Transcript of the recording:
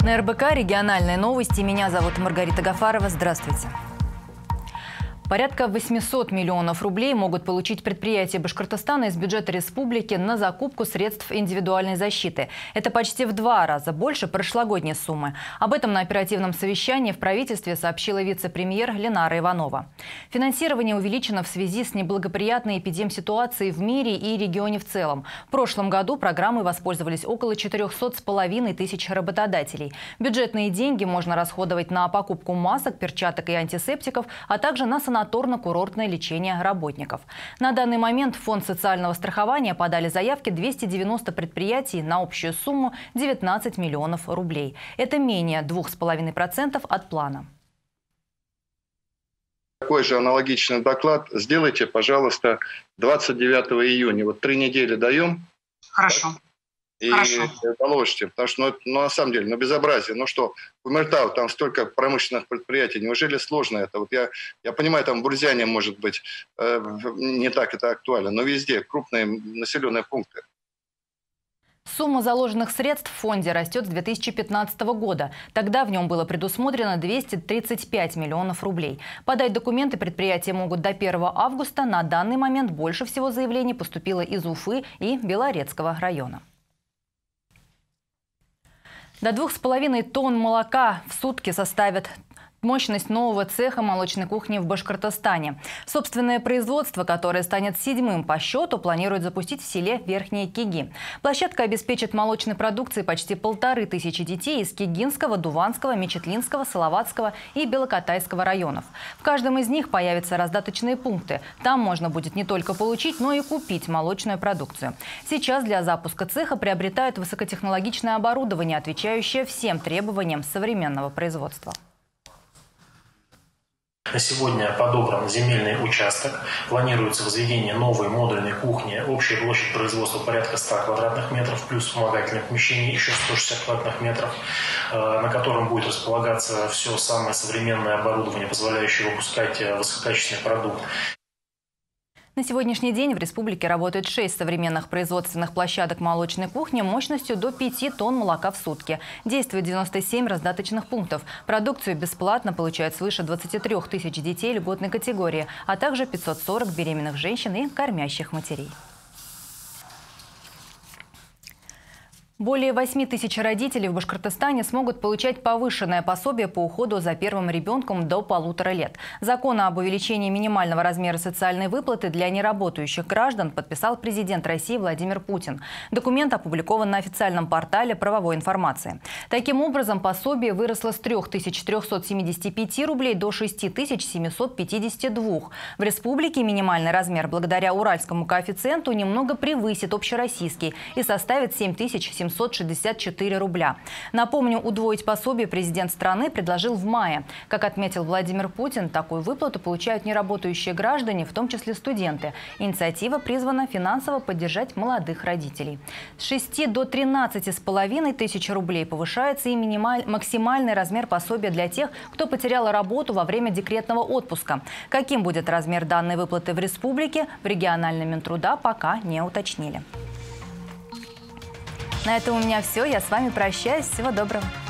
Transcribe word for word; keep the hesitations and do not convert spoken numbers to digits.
На эр бэ ка региональные новости. Меня зовут Маргарита Гафарова. Здравствуйте. Порядка восьмисот миллионов рублей могут получить предприятия Башкортостана из бюджета республики на закупку средств индивидуальной защиты. Это почти в два раза больше прошлогодней суммы. Об этом на оперативном совещании в правительстве сообщила вице-премьер Ленара Иванова. Финансирование увеличено в связи с неблагоприятной эпидемситуацией в мире и регионе в целом. В прошлом году программой воспользовались около четырёхсот с половиной тысяч работодателей. Бюджетные деньги можно расходовать на покупку масок, перчаток и антисептиков, а также на санаторные санаторно-курортное лечение работников. На данный момент в Фонд социального страхования подали заявки двести девяносто предприятий на общую сумму девятнадцать миллионов рублей. Это менее двух с половиной процентов от плана. Такой же аналогичный доклад сделайте, пожалуйста, двадцать девятого июня. Вот три недели даем. Хорошо. И Хорошо. доложите, потому что ну, ну, на самом деле, ну безобразие. Ну что, в Кумертау там столько промышленных предприятий, неужели сложно это? Вот я, я понимаю, там в Бурзяне может быть э, не так это актуально, но везде крупные населенные пункты. Сумма заложенных средств в фонде растет с две тысячи пятнадцатого года. Тогда в нем было предусмотрено двести тридцать пять миллионов рублей. Подать документы предприятия могут до первого августа. На данный момент больше всего заявлений поступило из Уфы и Белорецкого района. До двух с половиной тонн молока в сутки составит мощность нового цеха молочной кухни в Башкортостане. Собственное производство, которое станет седьмым по счету, планируют запустить в селе Верхние Киги. Площадка обеспечит молочной продукцией почти полторы тысячи детей из Кигинского, Дуванского, Мечетлинского, Салаватского и Белокатайского районов. В каждом из них появятся раздаточные пункты. Там можно будет не только получить, но и купить молочную продукцию. Сейчас для запуска цеха приобретают высокотехнологичное оборудование, отвечающее всем требованиям современного производства. На сегодня подобран земельный участок. Планируется возведение новой модульной кухни. Общая площадь производства порядка ста квадратных метров, плюс вспомогательных помещений еще сто шестьдесят квадратных метров, на котором будет располагаться все самое современное оборудование, позволяющее выпускать высококачественный продукт. На сегодняшний день в республике работает шесть современных производственных площадок молочной кухни мощностью до пяти тонн молока в сутки. Действует девяносто семь раздаточных пунктов. Продукцию бесплатно получают свыше двадцати трёх тысяч детей льготной категории, а также пятьсот сорок беременных женщин и кормящих матерей. Более восьми тысяч родителей в Башкортостане смогут получать повышенное пособие по уходу за первым ребенком до полутора лет. Закон об увеличении минимального размера социальной выплаты для неработающих граждан подписал президент России Владимир Путин. Документ опубликован на официальном портале правовой информации. Таким образом, пособие выросло с трёх тысяч трёхсот семидесяти пяти рублей до шести тысяч семисот пятидесяти двух. В республике минимальный размер благодаря уральскому коэффициенту немного превысит общероссийский и составит семь тысяч семьсот шестьдесят четыре рубля. Напомню, удвоить пособие президент страны предложил в мае. Как отметил Владимир Путин, такую выплату получают неработающие граждане, в том числе студенты. Инициатива призвана финансово поддержать молодых родителей. С шести до тринадцати с половиной тысяч рублей повышается и минималь... максимальный размер пособия для тех, кто потерял работу во время декретного отпуска. Каким будет размер данной выплаты в республике, в региональном Минтруда пока не уточнили. На этом у меня все. Я с вами прощаюсь. Всего доброго.